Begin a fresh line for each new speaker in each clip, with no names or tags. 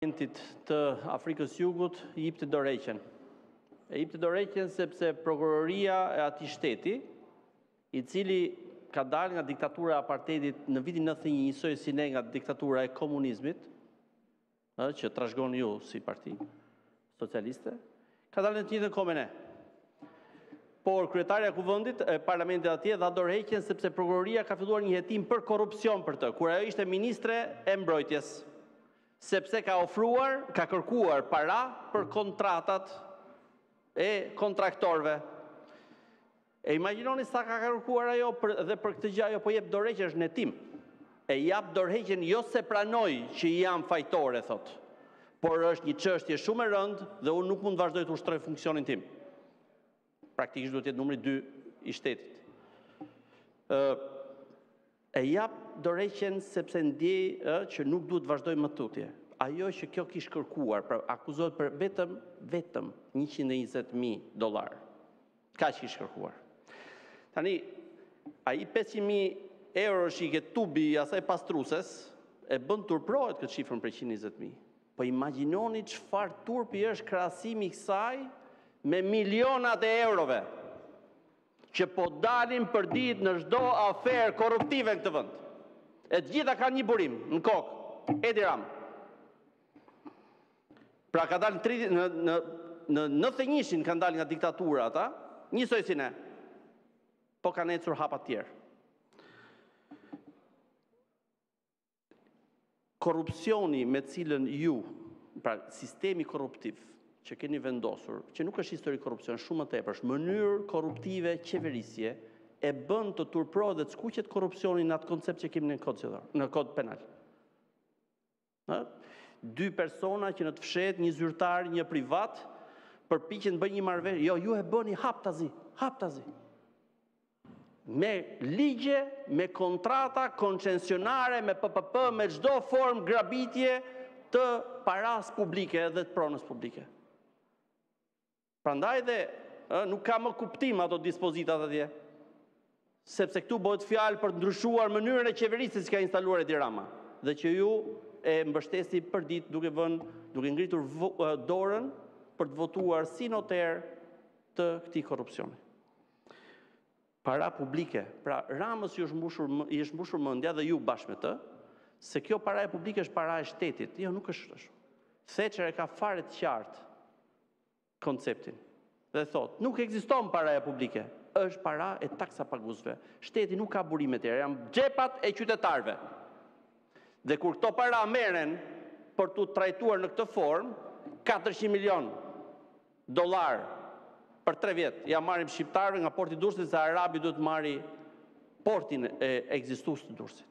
të Afrikës Jugut i jepte dorëheqjen. E jepte dorëheqjen sepse prokuroria e atij shteti, i cili ka dalë nga diktatura e apartheidit në vitin 91, njësoj si ne nga diktatura e komunizmit, që trashëgoni ju si parti socialiste, ka dalë në të njëjtën kohë me ne. Por kryetarja e kuvendit e parlamentit atje dha dorëheqjen sepse prokuroria ka filluar një hetim për korrupsion për të, kur ajo ishte ministre e mbrojtjes, sepse ka kërkuar para për kontratat e kontraktorëve. E imagjinoni sa ka kërkuar ajo dhe për këtë gjë ajo po jep dorëheqje, është në hetim. E jap dorëheqjen jo se pranoj që jam fajtore, thot, por është një çështje shumë e rëndë dhe unë nuk mund vazhdoj të ushtroj funksionin tim. Praktikisht duhet jetë numri 2 i shtetit. E jap dorëheqjen sepse ndjej që nuk duhet vazhdoj më tutje. Ajo që kjo kishte kërkuar, pra akuzohet për vetëm $120,000. Kaq kishte kërkuar. Tani, ai 500,000 euro që i ke tubi i asaj pastruses, e bën turprohet këtë shifrën për 120,000. Po imagjinoni çfarë turpi është krahasimi i kësaj me milionat e eurove që po dalin për ditë në çdo aferë korruptive në këtë vend. E të gjitha kanë një burim në kokë, Edi Rama. Pra ka dalë në 91-shin kanë dalë nga diktatura ata, njësoj si ne, po kanë ecur hapa tjerë. Korrupsioni me cilën ju, pra sistemi korruptiv që keni vendosur, që nuk është histori korrupsion, shumë më tepër, është mënyrë korruptive qeverisje, e bën të turprohet dhe të skuqet korrupsionin në atë koncept që kemi në kod penal. 2 persona që në të fshet, një zyrtar, një privat, përpiqen të bëjnë një marrëveshje. Jo, ju e bëni haptazi. Me ligje, me kontrata koncesionare, me PPP, me çdo formë grabitje të paras publike dhe të pronës publike. Prandaj dhe nuk ka më kuptim ato dispozitat atje, sepse këtu bëhet fjalë për të ndryshuar mënyrën e qeverisjes që ka instaluar Edi Rama, dhe që ju e mbështesi për ditë duke ngritur dorën për të votuar si noter të këtij korrupsioni. Para publike, pra Ramës i është mbushur mendja dhe ju bashkë me të, se kjo para e publike është para e shtetit. Jo, nuk është ashtu. Thatcher e ka fare të qartë konceptin dhe thot, nuk ekziston para e publike, është para e taksapaguesve. Shteti nuk ka burime tjera, janë xhepat e qytetarëve. Dhe kur këto para merren për t'u trajtuar në këtë formë, $400 milion për 3 vjet, ja marrim shqiptarëve nga porti i Durrësit, se Arabi duhet marri portin e ekzistues të Durrësit.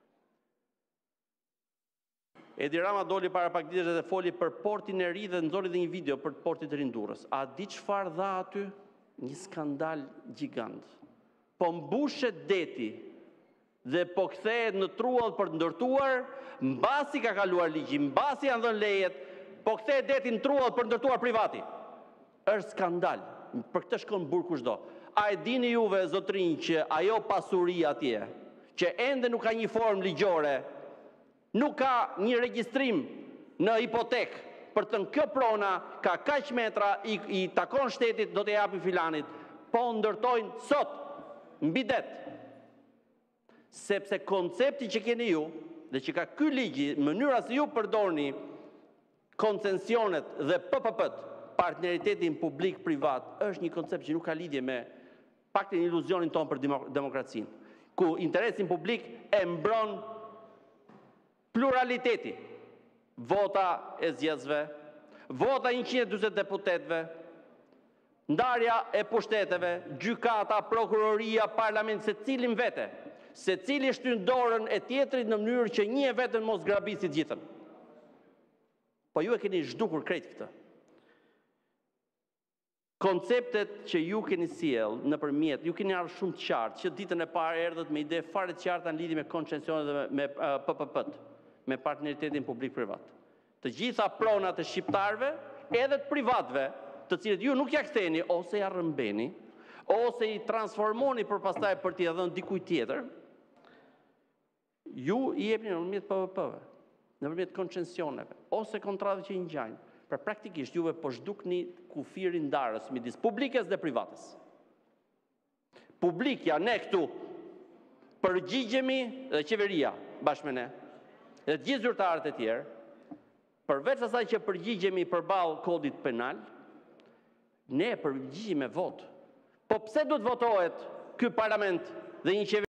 Edi Rama doli para pak ditësh dhe foli për portin e ri dhe nxori dhe një video për portin e ri në Durrës. A di çfarë dha aty? Një skandal gjigant. Po mbushet deti dhe po kthehet në truall për të ndërtuar, mbasi ka kaluar ligji, mbasi janë dhënë lejet, po kthehet deti në truall për të ndërtuar privati. Është skandal. Për këtë shkon burr kushdo. A e dini juve, zotrinj, që ajo pasuri atje, që ende nuk ka një formë ligjore, nuk ka një regjistrim në hipotek, për të në kjo prona ka kaq metra, i takon shtetit, do të japi filanit, po ndërtojnë sot, mbi det. Sepse koncepti që keni ju, dhe që ka ky ligji, mënyra se ju përdorni koncesionet dhe PPP-t, partneritetin publik-privat, është një koncept që nuk ka lidhje me paktën iluzionin tonë për demokracinë, ku interesin publik e mbron pluraliteti, vota e zgjedhësve, vota 140 deputetëve, ndarja e pushteteve, gjykata, prokuroria, parlament, secilin vete, secili shtyn dorën e tjetrit në mënyrë që një e vetën mos grabisi të gjithën. Po ju e keni zhdukur krejt këtë. Konceptet që ju keni sjell nëpërmjet, ju keni ardhur shumë të qartë, që ditën e parë erdhët me ide fare të qarta në lidhje me koncesionet dhe me PPP-t, me partneritetin publik-privat. Të gjitha pronat e shqiptarëve, edhe të privatëve, të cilët ju nuk ja ktheni, ose ja rrëmbeni, ose i transformoni për pastaj për t'i dhënë dikujt tjetër, ju i jepni nëpërmjet PPP-ve. nëpërmjet koncesioneve, ose kontratave që i ngjajnë, për praktikisht juve po zhdukni kufirin ndarës midis publikes dhe privates. Publikja, ne këtu, përgjigjemi dhe qeveria bashkë me ne, dhe të gjithë zyrtarët e tjerë, përveç asaj që përgjigjemi përballë kodit penal, ne përgjigjemi me votë. Po pse duhet votohet ky parlament dhe një qeveri